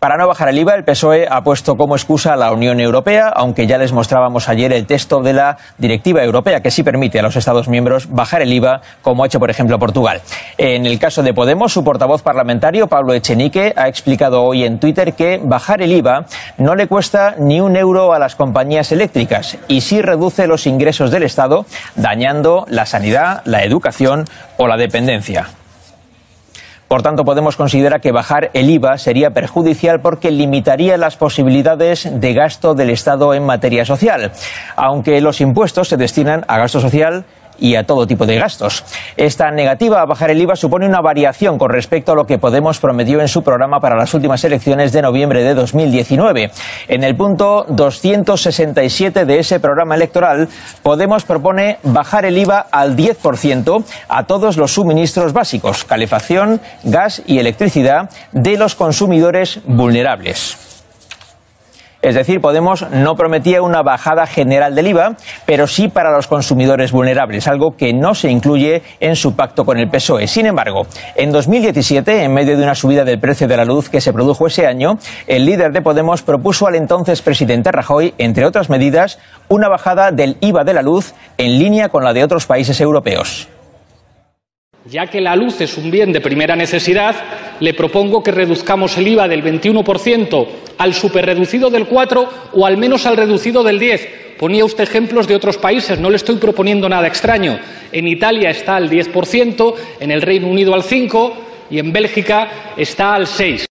Para no bajar el IVA, el PSOE ha puesto como excusa a la Unión Europea, aunque ya les mostrábamos ayer el texto de la directiva europea que sí permite a los Estados miembros bajar el IVA, como ha hecho, por ejemplo, Portugal. En el caso de Podemos, su portavoz parlamentario, Pablo Echenique, ha explicado hoy en Twitter que bajar el IVA no le cuesta ni un euro a las compañías eléctricas y sí reduce los ingresos del Estado, dañando la sanidad, la educación o la dependencia. Por tanto, Podemos considera que bajar el IVA sería perjudicial porque limitaría las posibilidades de gasto del Estado en materia social, aunque los impuestos se destinan a gasto social y a todo tipo de gastos. Esta negativa a bajar el IVA supone una variación con respecto a lo que Podemos prometió en su programa para las últimas elecciones de noviembre de 2019. En el punto 267 de ese programa electoral, Podemos propone bajar el IVA al 10% a todos los suministros básicos, calefacción, gas y electricidad de los consumidores vulnerables. Es decir, Podemos no prometía una bajada general del IVA, pero sí para los consumidores vulnerables, algo que no se incluye en su pacto con el PSOE. Sin embargo, en 2017, en medio de una subida del precio de la luz que se produjo ese año, el líder de Podemos propuso al entonces presidente Rajoy, entre otras medidas, una bajada del IVA de la luz en línea con la de otros países europeos. Ya que la luz es un bien de primera necesidad, le propongo que reduzcamos el IVA del 21% al superreducido del 4% o al menos al reducido del 10%. Ponía usted ejemplos de otros países, no le estoy proponiendo nada extraño. En Italia está al 10%, en el Reino Unido al 5% y en Bélgica está al 6%.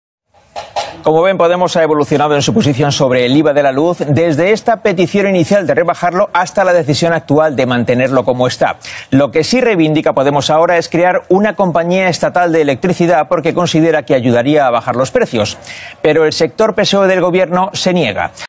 Como ven, Podemos ha evolucionado en su posición sobre el IVA de la luz desde esta petición inicial de rebajarlo hasta la decisión actual de mantenerlo como está. Lo que sí reivindica Podemos ahora es crear una compañía estatal de electricidad porque considera que ayudaría a bajar los precios. Pero el sector PSOE del gobierno se niega.